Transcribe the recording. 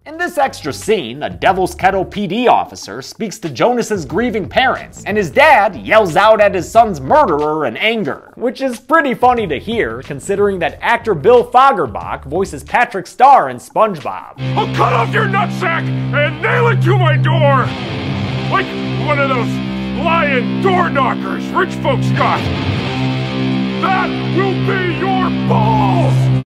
In this extra scene, a Devil's Kettle PD officer speaks to Janusse's grieving parents, and his dad yells out at his son's murderer in anger, which is pretty funny to hear considering that actor Bill Fagerbach voices Patrick Star in SpongeBob. I'll cut off your nutsack and nail it to my door! Like one of those lion door knockers rich folks got! That will be your balls!